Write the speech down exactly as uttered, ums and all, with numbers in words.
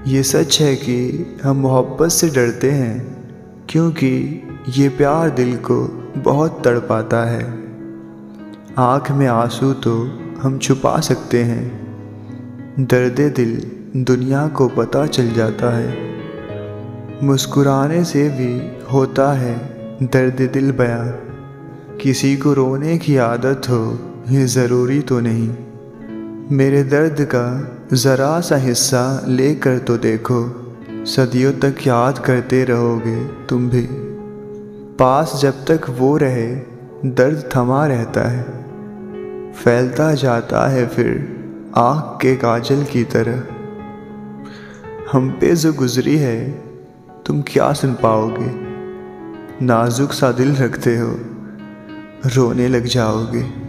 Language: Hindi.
ये सच है कि हम मोहब्बत से डरते हैं, क्योंकि ये प्यार दिल को बहुत तड़पाता है। आँख में आंसू तो हम छुपा सकते हैं, दर्द दिल दुनिया को पता चल जाता है। मुस्कुराने से भी होता है दर्द दिल बयां, किसी को रोने की आदत हो ये ज़रूरी तो नहीं। मेरे दर्द का ज़रा सा हिस्सा लेकर तो देखो, सदियों तक याद करते रहोगे तुम भी। पास जब तक वो रहे दर्द थमा रहता है, फैलता जाता है फिर आँख के काजल की तरह। हम पे जो गुजरी है तुम क्या सुन पाओगे, नाजुक सा दिल रखते हो रोने लग जाओगे।